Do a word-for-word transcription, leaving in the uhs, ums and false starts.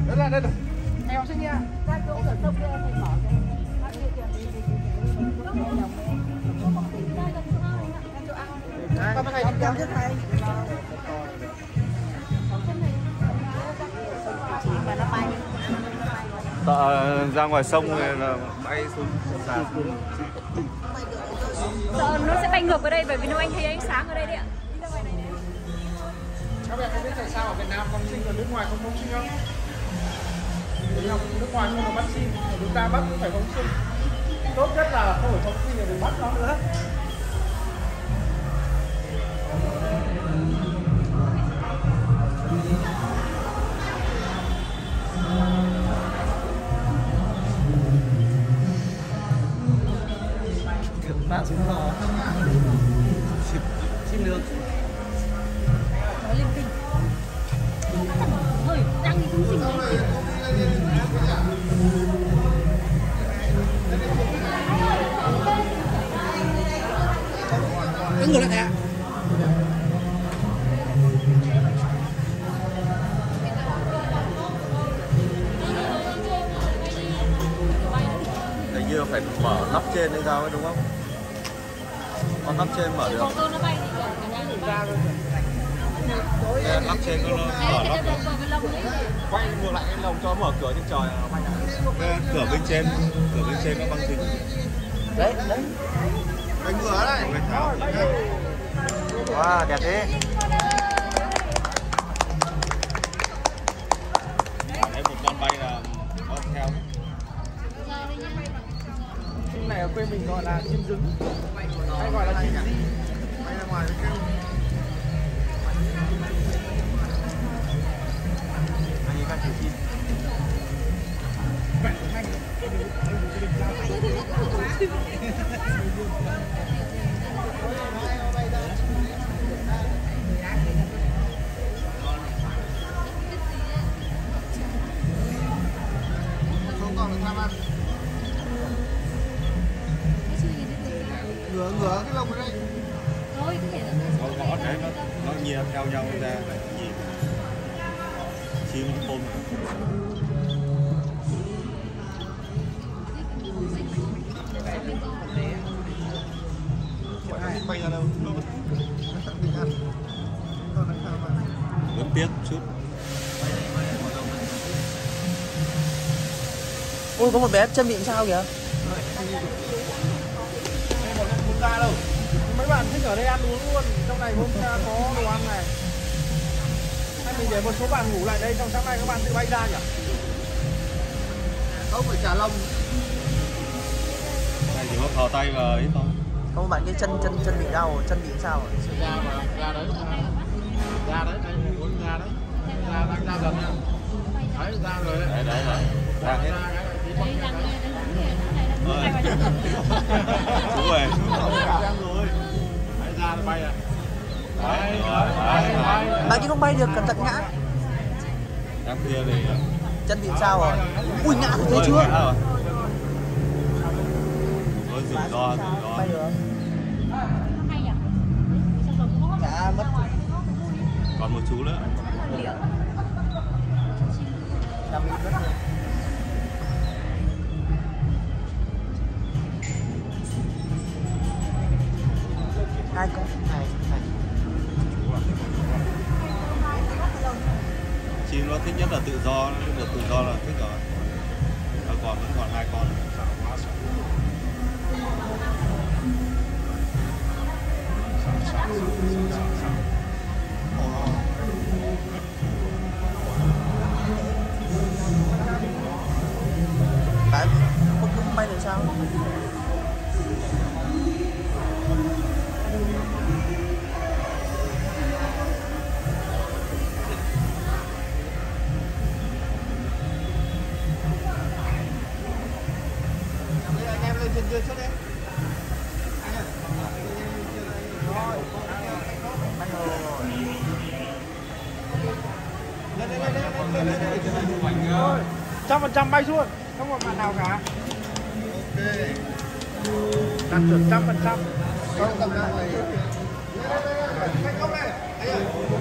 Đây là đây này. Em học sinh nha. Ra chỗ cửa sông kia thì mở cái bác kia kìa. Con thầy đi kéo trước thầy. Chỉ mà nó bay. Sợ ra ngoài sông là bay xuống sàn. Sợ nó sẽ bay ngược vào đây bởi vì nó anh thấy ánh sáng ở đây đấy ạ. Đi ra ngoài này đấy. Các bạn có biết tại sao ở Việt Nam phóng sinh ở nước ngoài không phóng sinh không? Vì học nước ngoài không có vaccine, ở chúng ta bắt cũng phải phóng sinh. Tốt nhất là không phải phóng sinh để bắt nó nữa. Bạn xuống lò xin được Nói linh tinh. Ôi, đang đi cũng xinh lên. đứng người lại thẻ. Hình như phải mở nắp trên hay sao ấy đúng không? Con nắp trên mở được. Còn đâu nó bay thì cả nhà được bay. Cái nắp trên nó mở nắp được. Quay ngược lại cái lồng cho mở cửa trên trời nó bay Cái cửa bên trên, cửa bên trên nó băng dính. đấy đấy cánh cửa đây. Wow, đẹp thế. Đấy một con bay là nó theo. Chim này ở quê mình gọi là chim rừng hay gọi là chim di. Bay ra ngoài cái kêu. Anh các chủ chim. Không còn được tham ăn. Ngửa ngửa cái lông ở đây. Thôi, cứ để Nó gõ đấy nó nó nhia theo nhau ra nhìn. Chim ôm. Bay ra đâu? Vẫn tiếc chút. Ôi có một bé chân bị sao kìa. Không ra đâu. Mấy bạn thích ở đây ăn uống luôn. Trong này hôm qua có đồ ăn này. Hay mình để một số bạn ngủ lại đây trong sáng nay các bạn tự bay ra nhỉ? Không phải trả lông. Này chỉ có thò tay vào ấy thôi. Có một bạn cái chân chân chân bị đau, chân bị sao rồi? Ra mà, ra đấy. Ra đấy, đây muốn ra đấy. Ra đang ra gần nha. Đấy, ra rồi đấy. Đấy đấy đấy. Ra hết. đây đang đây Chú ơi. Ra rồi. Đấy, ra nó bay à. Đấy, đấy, đấy. Bạn kia không bay được, cẩn thận ngã. Đám kia thì Chân bị sao rồi? Ui ngã thì thấy chưa? Thôi rủi ro, rủi ro. Bay được. hay nhỉ? Ngã mất. Còn một chú nữa. Làm bị mất. Hai con này này. Chim nó thích nhất là tự do, nó được tự do là thích rồi. Và còn vẫn còn hai con. Tại không không bay được sao? Anh em lên trên kia trước đi. Trăm phần trăm bay xuống, không có bạn nào cả. Ok. Đạt chuẩn trăm phần trăm. Không, tầm này. Không này. Anh ơi.